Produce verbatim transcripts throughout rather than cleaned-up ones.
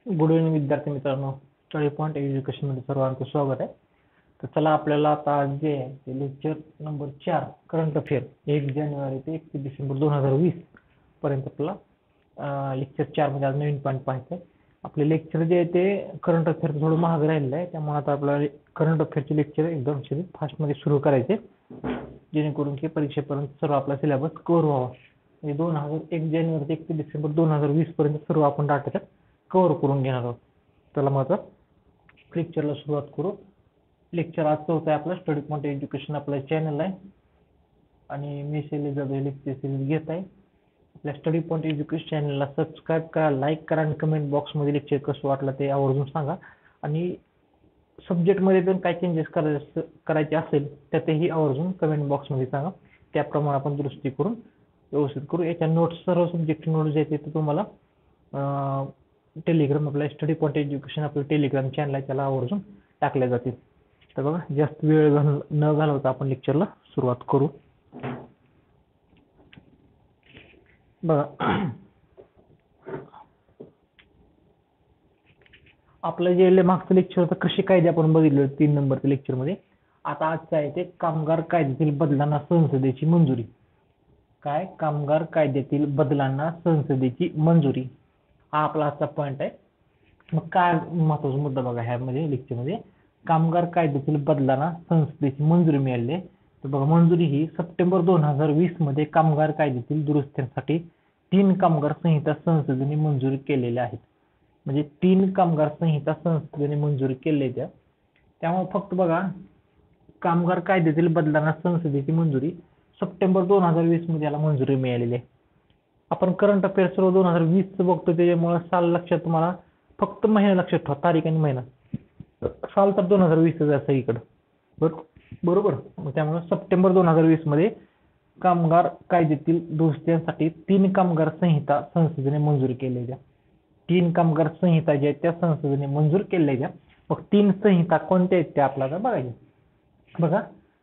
Good evening विद्यार्थी मित्रांनो, study point education मध्ये सर्वांचं स्वागत आहे. तर चला आपल्याला आता आज जे आहे ते लेक्चर नंबर चार करंट अफेअर एक जानेवारी ते एकतीस डिसेंबर दोन हजार वीस पर्यंत आपला लेक्चर चार मध्ये आज नवीन पॉईंट पाहायचं आहे. आपले लेक्चर जे आहे ते करंट अफेअर थोडं महाग राहिलेलं आहे, त्यामुळे आता आपल्याला करंट अफेअरचे लेक्चर एकदम फास्ट मध्ये सुरू करायचे, जेणेकरून की परीक्षेपर्यंत सर्व आपला सिलेबस कव्हर व्हावा. म्हणजे दोन हजार एक जानेवारी ते एकतीस डिसेंबर दोन हजार वीस पर्यंत सर्व आपण डाटा कव्हर करून घेणार आहोत. त्याला मग आता लेक्चरला सुरुवात करू. लेक्चर आजचं होतं आपलं स्टडी पॉईंट एज्युकेशन आपलं चॅनल आहे आणि मी शैलेश जदव लेक्चर सिरीज घेत आहे. आपल्या स्टडी पॉईंट एज्युकेशन चॅनलला सबस्क्राईब करा, लाईक करा आणि कमेंट बॉक्समध्ये लेक्चर कसं वाटलं ते आवर्जून सांगा. आणि सब्जेक्टमध्ये पण काय चेंजेस करायचे करायचे असेल त्यातही आवर्जून कमेंट बॉक्समध्ये सांगा, त्याप्रमाणे आपण दुरुस्ती करून व्यवस्थित करू. याच्या नोट्स सर्व सब्जेक्ट नोट्स जे आहेत ते तुम्हाला टेलिग्राम आपल्या स्टडी पॉईंट एज्युकेशन आपलं टेलिग्राम चॅनल आहे त्याला आवर्जून टाकल्या जातील. तर बघा, जास्त वेळ न घालवता आपण लेक्चरला सुरुवात करू. बघा, आपलं जे मागचं लेक्चर होतं कृषी कायदे आपण बघितलं तीन नंबरच्या लेक्चरमध्ये. आता आजचं आहे ते कामगार कायद्यातील बदलांना संसदेची मंजुरी. काय? कामगार कायद्यातील बदलांना संसदेची मंजुरी हा आपला आजचा पॉईंट आहे. मग काय महत्त्वाचा मुद्दा बघा ह्यामध्ये लेक्चरमध्ये, कामगार कायद्यातील बदलांना संसदेची मंजुरी मिळाली आहे. तर बघा, मंजुरी ही सप्टेंबर दोन हजार वीस मध्ये कामगार कायद्यातील दुरुस्त्यांसाठी तीन कामगार संहिता संसदेने मंजूर केलेल्या आहेत. म्हणजे तीन कामगार संहिता संसदेने मंजूर केलेल्या, त्यामुळे फक्त बघा कामगार कायद्यातील बदलांना संसदेची मंजुरी सप्टेंबर दोन हजार वीस मध्ये याला मंजुरी मिळालेली आहे. आपण करंट अफेअर सर्व दोन हजार वीस च बघतो, त्याच्यामुळे साल लक्षात तुम्हाला फक्त महिना लक्षात ठेवा, तारीख आणि महिना. साल तर दोन हजार वीस आहे सगळीकडे, बरोबर. त्यामुळे सप्टेंबर दोन हजार वीस मध्ये कामगार कायद्यातील दुरुस्त्यांसाठी तीन कामगार संहिता संसदेने मंजूर केलेल्या. तीन कामगार संहिता ज्या आहेत त्या संसदेने मंजूर केलेल्या. मग तीन संहिता कोणत्या आहेत त्या आपल्याला बघायच्या. बघा,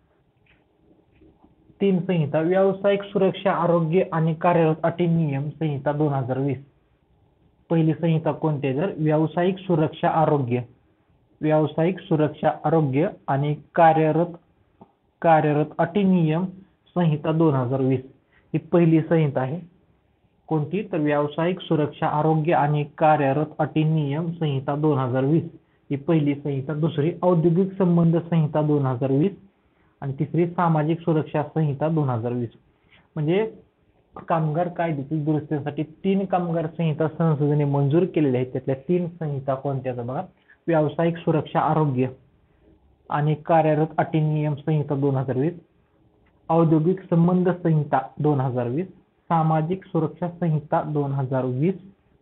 तीन संहिता: व्यावसायिक सुरक्षा, आरोग्य आणि कार्यरत अटी नियम संहिता दोन हजार वीस. पहिली संहिता कोणती आहे? तर व्यावसायिक सुरक्षा, आरोग्य व्यावसायिक सुरक्षा, आरोग्य आणि कार्यरत कार्यरत अटी नियम संहिता दोन हजार वीस ही पहिली संहिता आहे. कोणती? तर व्यावसायिक सुरक्षा, आरोग्य आणि कार्यरत अटी नियम संहिता दोन हजार वीस ही पहिली संहिता. दुसरी औद्योगिक संबंध संहिता दोन हजार वीस आणि तिसरी सामाजिक सुरक्षा संहिता दोन हजार वीस. म्हणजे कामगार कायद्यातील दुरुस्तीसाठी तीन कामगार संहिता संसदेने मंजूर केलेल्या आहेत. त्यातल्या तीन संहिता कोणत्या? बघा, व्यावसायिक सुरक्षा, आरोग्य आणि कार्यरत अटी नियम संहिता दोन हजार वीस, औद्योगिक संबंध संहिता दोन हजार वीस, सामाजिक सुरक्षा संहिता दोन हजार वीस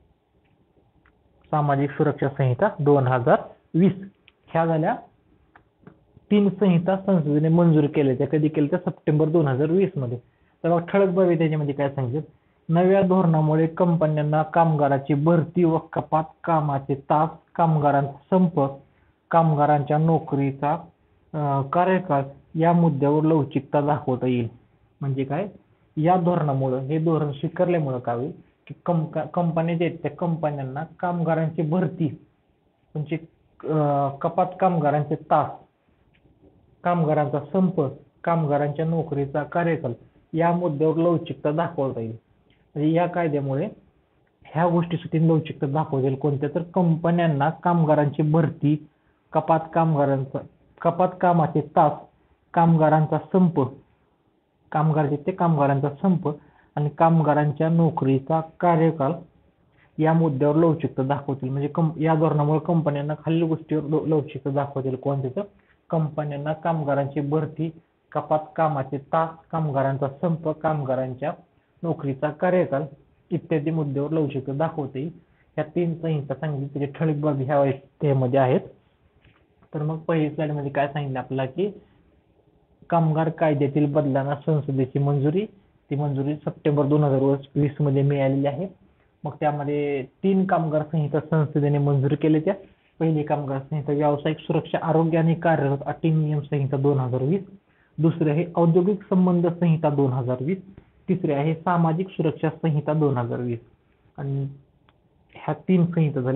सामाजिक सुरक्षा संहिता दोन हजार वीस. ह्या झाल्या तीन संहिता संसदेने मंजूर केल्या. कधी केल्या? तर सप्टेंबर दोन हजार वीस मध्ये. तर मग ठळक बाबी त्याच्यामध्ये काय सांगितलं? नव्या धोरणामुळे कंपन्यांना कामगाराची भरती व कपात, कामाचे तास, कामगारांचा संप, कामगारांच्या नोकरीचा कार्यकाळ या मुद्द्यावर लवचिकता दाखवता येईल. म्हणजे काय? या धोरणामुळे, हे धोरण स्वीकारल्यामुळे काय होईल की कंपन्या जे आहेत त्या कंपन्यांना कामगारांची भरती म्हणजे कपात, कामगारांचे तास, कामगारांचा संप, कामगारांच्या नोकरीचा कार्यकाल या मुद्द्यावर लवचिकता दाखवता येईल. म्हणजे या कायद्यामुळे ह्या गोष्टीसाठी लवचिकता दाखवता येईल. कोणत्या? तर कंपन्यांना कामगारांची भरती, कपात कामगारांचा कपात कामाचे तास, कामगारांचा संप कामगार जे ते कामगारांचा संप आणि कामगारांच्या नोकरीचा कार्यकाल या मुद्द्यावर लवचिकता दाखवतील. म्हणजे या धोरणामुळे कंपन्यांना खालील गोष्टीवर लवचिकता दाखवतील. कोणत्या? तर कंपन्यांना कामगारांची भरती, कपात कामाचे तास, कामगारांचा संप, कामगारांच्या नोकरीचा कार्यकाल इत्यादी मुद्द्यावर लवचिकता दाखवता येईल. या तीन संहिता सांगितली, त्याचे ठळक बाबी ह्या त्यामध्ये आहेत. तर मग पहिल्या स्लाइड मध्ये काय सांगितलं आपल्याला की कामगार कायद्यातील बदलांना संसदेची मंजुरी, ती मंजुरी सप्टेंबर दोन हजार वीस मध्ये मिळालेली आहे. मग त्यामध्ये तीन कामगार संहिता संसदेने मंजूर केल्याच्या. पहिली कामगार संहिता व्यावसायिक सुरक्षा, आरोग्य आणि कार्यरत अटी नियम संहिता दोन हजार वीस. दुसरी आहे औद्योगिक संबंध संहिता दोन हजार वीस. तिसरी आहे सामाजिक सुरक्षा संहिता दोन हजार वीस. आणि ह्या तीन संहिता झाल्या.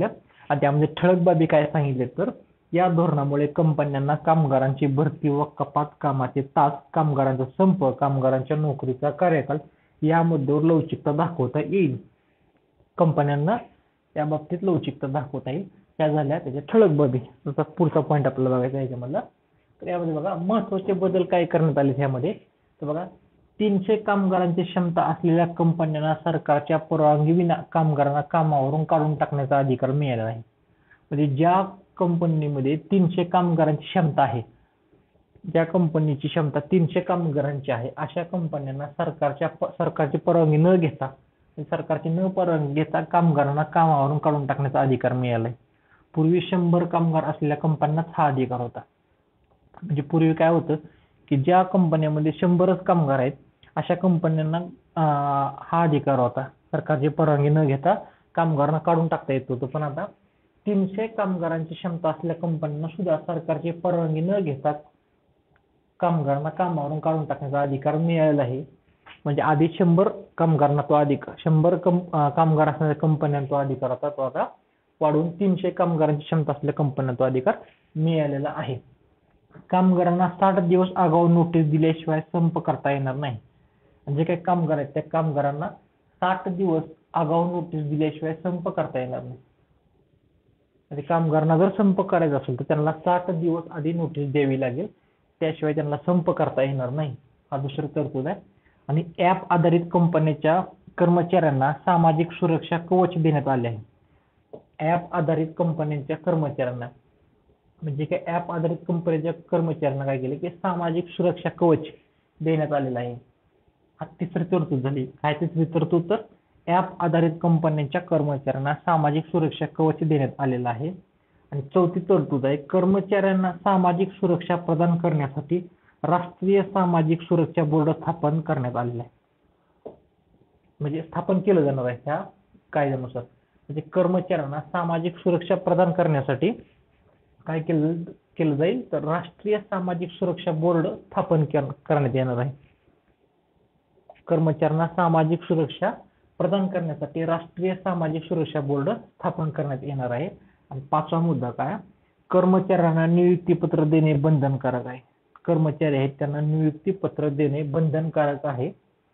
आणि त्यामध्ये ठळक बाबी काय सांगितले तर या धोरणामुळे कंपन्यांना कामगारांची भरती व कपात, कामाचे तास, कामगारांचा संप, कामगारांच्या नोकरीचा कार्यकाल या मुद्द्यावर लवचिकता दाखवता येईल. कंपन्यांना त्या बाबतीत लवचिकता दाखवता येईल. त्या झाल्या त्याच्या ठळक बाबी. त्याचा पुढचा पॉईंट आपल्याला बघायचा आहे याच्यामधला. तर यामध्ये बघा महत्त्वाचे बदल काय करण्यात आले यामध्ये. तर बघा तीनशे कामगारांची क्षमता असलेल्या कंपन्यांना सरकारच्या परवानगीविना कामगारांना कामावरून काढून टाकण्याचा अधिकार मिळाला आहे. म्हणजे ज्या कंपनीमध्ये तीनशे कामगारांची क्षमता आहे, ज्या कंपनीची क्षमता तीनशे कामगारांची आहे, अशा कंपन्यांना सरकारच्या सरकारची परवानगी न घेता सरकारची न परवानगी घेता कामगारांना कामावरून काढून टाकण्याचा अधिकार मिळाला आहे. पूर्वी शंभर कामगार असलेल्या कंपन्यांनाच हा अधिकार होता. म्हणजे पूर्वी काय होतं की ज्या कंपन्यांमध्ये शंभरच कामगार आहेत अशा कंपन्यांना हा अधिकार होता. सरकारची परवानगी न घेता कामगारांना काढून टाकता येत होतं. पण आता तीनशे कामगारांची क्षमता असलेल्या कंपन्यांना सुद्धा सरकारची परवानगी न घेता कामगारांना कामावरून काढून टाकण्याचा अधिकार मिळालेला आहे. म्हणजे आधी शंभर कामगारांना तो अधिकार शंभर कम कामगार असणाऱ्या कंपन्यांना तो अधिकार होता, तो आता वाढून तीनशे कामगारांची क्षमता असलेल्या कंपन्यांना तो अधिकार मिळालेला आहे. कामगारांना साठ दिवस आगाऊ नोटीस दिल्याशिवाय संप करता येणार नाही. जे काही कामगार आहेत त्या कामगारांना साठ दिवस आगाऊ नोटीस दिल्याशिवाय संप करता येणार नाही. म्हणजे कामगारांना जर संप करायचा असेल तर त्यांना साठ दिवस आधी नोटीस द्यावी लागेल, त्याशिवाय त्यांना संप करता येणार नाही. हा दुसरा तरतूद आहे. आणि ऍप आधारित कंपन्यांच्या कर्मचाऱ्यांना सामाजिक सुरक्षा कवच देण्यात आले आहे. ऍप आधारित कंपन्यांच्या कर्मचाऱ्यांना म्हणजे काय ऍप आधारित कंपनीच्या कर्मचाऱ्यांना काय केले की सामाजिक सुरक्षा कवच देण्यात आलेला आहे. हा तिसरी तरतूद झाली. काय तिसरी तरतूद तर ऍप आधारित कंपन्यांच्या कर्मचाऱ्यांना सामाजिक सुरक्षा कवच देण्यात आलेला आहे. आणि चौथी तरतूद आहे कर्मचाऱ्यांना सामाजिक सुरक्षा प्रदान करण्यासाठी राष्ट्रीय सामाजिक सुरक्षा बोर्ड स्थापन करण्यात आलेला आहे. म्हणजे स्थापन केलं जाणार आहे ह्या कायद्यानुसार. म्हणजे कर्मचाऱ्यांना सामाजिक सुरक्षा प्रदान करण्यासाठी काय केलं केलं जाईल तर राष्ट्रीय सामाजिक सुरक्षा बोर्ड स्थापन करण्यात येणार आहे. कर्मचाऱ्यांना सामाजिक सुरक्षा प्रदान करण्यासाठी राष्ट्रीय सामाजिक सुरक्षा बोर्ड स्थापन करण्यात येणार आहे. आणि पाचवा मुद्दा काय, कर्मचाऱ्यांना नियुक्तीपत्र देणे बंधनकारक आहे. कर्मचारी आहेत त्यांना नियुक्तीपत्र देणे बंधनकारक आहे.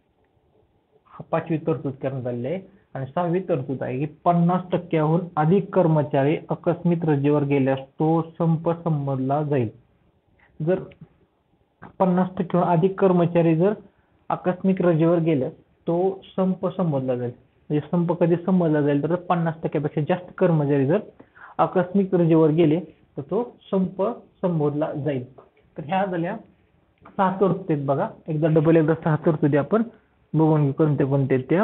हा पाचवी तरतूद करण्यात आलेली आहे. आणि सहावी तरतूद आहे की पन्नास टक्क्याहून अधिक कर्मचारी आकस्मिक रजेवर गेल्यास तो संप संबोधला जाईल. जर पन्नास टक्क्याहून अधिक कर्मचारी जर आकस्मिक रजेवर गेल्यास तो संप संबोधला जाईल. म्हणजे संप कधी संबोधला जाईल तर पन्नास टक्क्यापेक्षा जास्त कर्मचारी जर आकस्मिक रजेवर गेले तर तो संप संबोधला जाईल. तर ह्या झाल्या सहा तरतुदी. बघा एकदा डबल एकदा सहा तरतुदी आपण बघून घेऊ कोणते कोणते त्या.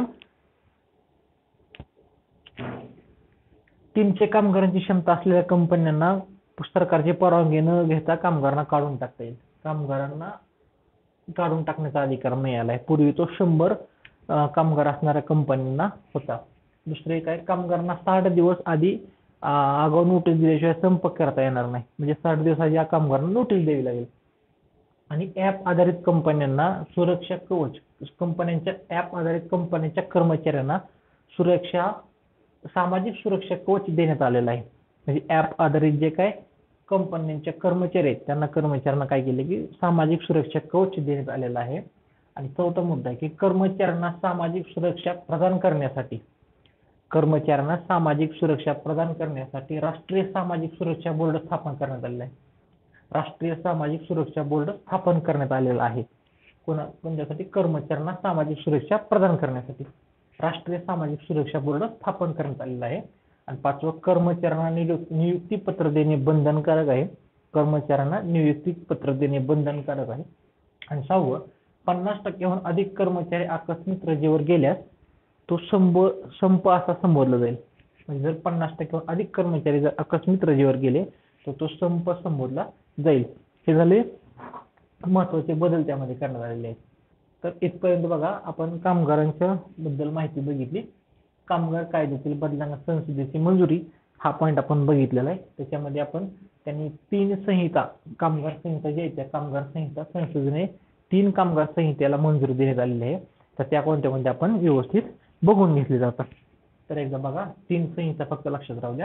तीनशे कामगारांची क्षमता असलेल्या कंपन्यांना सरकारची परवानगी न घेता कामगारांना काढून टाकता येईल. कामगारांना काढून टाकण्याचा अधिकार मिळाला आहे. पूर्वी तो शंभर कामगार असणाऱ्या कंपन्यांना होता. दुसरे काय कामगारांना साठ दिवस आधी आगाऊ नोटीस दिल्याशिवाय संप करता येणार नाही. म्हणजे साठ दिवस आधी या कामगारांना नोटीस द्यावी लागेल. आणि ऍप आधारित कंपन्यांना सुरक्षा कवच कंपन्यांच्या ऍप आधारित कंपन्यांच्या कर्मचाऱ्यांना सुरक्षा सामाजिक सुरक्षा कवच देण्यात आलेला आहे. म्हणजे ऍप आधारित जे काय कंपन्यांच्या कर्मचारी आहेत त्यांना कर्मचाऱ्यांना काय केले की सामाजिक सुरक्षा कवच देण्यात आलेला आहे. आणि चौथा मुद्दा आहे की कर्मचाऱ्यांना सामाजिक सुरक्षा प्रदान करण्यासाठी कर्मचाऱ्यांना सामाजिक सुरक्षा प्रदान करण्यासाठी राष्ट्रीय सामाजिक सुरक्षा बोर्ड स्थापन करण्यात आलेला आहे. राष्ट्रीय सामाजिक सुरक्षा बोर्ड स्थापन करण्यात आलेला आहे. कोणा कोणत्यासाठी कर्मचाऱ्यांना सामाजिक सुरक्षा प्रदान करण्यासाठी राष्ट्रीय सामाजिक सुरक्षा बोर्ड स्थापन करण्यात आलेला आहे. आणि पाचवं कर्मचाऱ्यांना नियुक्ती पत्र देणे बंधनकारक आहे. कर्मचाऱ्यांना नियुक्ती पत्र देणे बंधनकारक आहे. आणि सहावं पन्नास टक्क्याहून अधिक कर्मचारी आकस्मिक रजेवर गेल्यास तो संप संप असा संबोधला जाईल. म्हणजे जर पन्नास टक्क्याहून अधिक कर्मचारी जर आकस्मिक रजेवर गेले तर तो संप संबोधला जाईल. हे झाले महत्वाचे बदल त्यामध्ये करण्यात आलेले आहेत. तर इथपर्यंत बघा आपण कामगारांच्या बद्दल माहिती बघितली. कामगार कायद्यातील बदलांना संसदेची मंजुरी हा पॉईंट आपण बघितलेला आहे. त्याच्यामध्ये आपण त्यांनी तीन संहिता कामगार संहिता जी आहे त्या कामगार संहिता संसदेने तीन कामगार संहितेला मंजुरी देण्यात आलेली आहे. तर त्या कोणत्या कोणत्या आपण व्यवस्थित बघून घेतले जातात. तर एकदा बघा तीन संहिता फक्त लक्षात राहू द्या.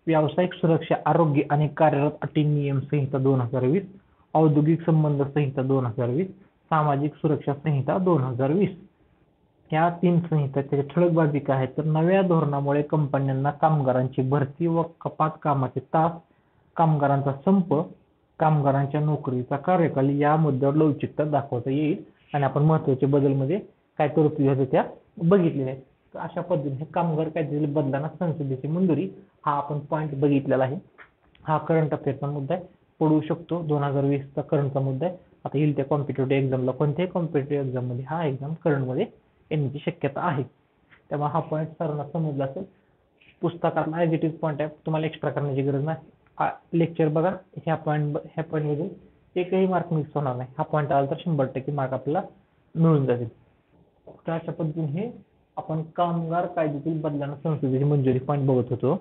व्यावसायिक सुरक्षा आरोग्य आणि कार्यरत अटी नियम संहिता दोन हजार वीस, औद्योगिक संबंध संहिता दोन हजार वीस, सामाजिक सुरक्षा संहिता दोन हजार वीस. या तीन संहिता त्याच्या ठळक बाबी काय आहेत तर नव्या धोरणामुळे कंपन्यांना कामगारांची भरती व कपात, कामाचे तास, कामगारांचा संप, कामगारांच्या नोकरीचा कार्यकाल या मुद्द्यावर लवचिकता दाखवता येईल आणि आपण महत्त्वाचे बदलमध्ये काय तरतुदी होत्या त्या बघितलेल्या आहेत. तर अशा पद्धतीने कामगार कायद्यातील बदलांना संसदेची मंजुरी हा आपण पॉईंट बघितलेला आहे. हा करंट अफेअरचा मुद्दा आहे, पडू शकतो. दोन हजार वीस चा करंटचा मुद्दा आहे. आता येईल त्या कॉम्पिटेटिव्ह एक्झामला कोणत्याही कॉम्पिटेटिव्ह एक्झाम मध्ये हा एक्झाम करंट मध्ये येण्याची शक्यता आहे. त्यामुळे हा पॉईंट सर्वांना समजला असेल. पुस्तकातला ॲज पॉईंट आहे, तुम्हाला एक्स्ट्रा करण्याची गरज नाही. लेक्चर बघा, ह्या पॉईंट ह्या पॉईंट मधून एकही मार्क मिस होणार नाही. हा पॉईंट आला तर शंभर टक्के मार्क आपल्याला मिळून जातील. तर अशा पद्धतीने हे आपण कामगार कायद्यातील बदलांना संसदेची मंजुरी पॉईंट बघत होतो.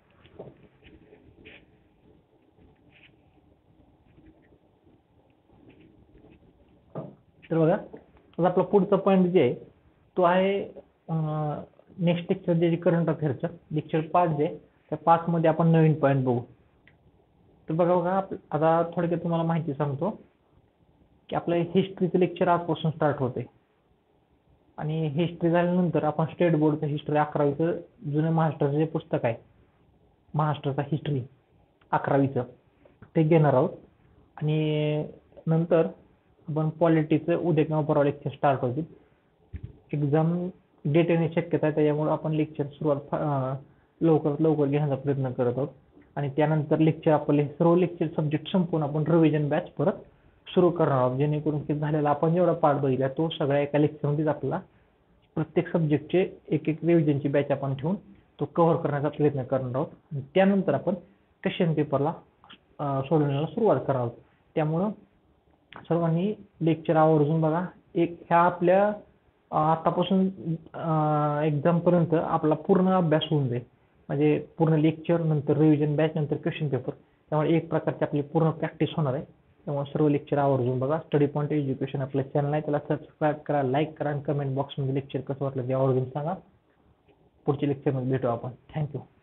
तर बघा, आता आपला पुढचा पॉईंट जे आहे तो आहे नेक्स्ट लेक्चर जे करंट अफेअरचं लेक्चर पाच जे त्या पाच मध्ये आपण नवीन पॉईंट बघू. तर बघा बघा आता थोडक्यात तुम्हाला माहिती सांगतो की आपलं हिस्ट्रीचं लेक्चर आजपासून स्टार्ट होते आणि हिस्ट्री झाल्यानंतर आपण स्टेट बोर्डचं हिस्ट्री अकरावीचं जुनं महाराष्ट्राचं जे पुस्तक आहे महाराष्ट्राचा हिस्ट्री अकरावीचं ते घेणार आहोत आणि नंतर आपण पॉलिटिक्सचं उद्या किंवा परवा लेक्चर स्टार्ट होतील. एक्झाम डेट येण्याची शक्यता आहे, त्याच्यामुळे आपण लेक्चर सुरुवात लवकरात लवकर घेण्याचा प्रयत्न करत आहोत आणि त्यानंतर लेक्चर आपले सर्व लेक्चर सब्जेक्ट संपून आपण रिव्हिजन बॅच परत सुरू करणार आहोत, जेणेकरून की झालेला आपण जेवढा पार्ट बघितला तो सगळ्या एका लेक्चरमध्येच आपला प्रत्येक सब्जेक्टचे एक एक रिव्हिजनची बॅच आपण ठेवून तो कव्हर करण्याचा प्रयत्न करणार आहोत आणि त्यानंतर आपण क्वेश्चन पेपरला सोडवण्याला सुरुवात करणार आहोत. त्यामुळं सर्वांनी लेक्चर आवर्जून बघा. एक ह्या आपल्या आतापासून एक्झाम पर्यंत आपला पूर्ण अभ्यास होऊन जाईल, म्हणजे पूर्ण लेक्चर नंतर रिव्हिजन बॅच नंतर क्वेश्चन पेपर, त्यामुळे एक प्रकारची आपली पूर्ण प्रॅक्टिस होणार आहे. त्यामुळे सर्व लेक्चर आवर्जून बघा. स्टडी पॉईंट एज्युकेशन आपलं चॅनल आहे, त्याला सबस्क्राईब करा, लाईक करा आणि कमेंट बॉक्समध्ये लेक्चर कसं वाटलं ते आवर्जून सांगा. पुढच्या लेक्चरमध्ये भेटू आपण. थँक्यू.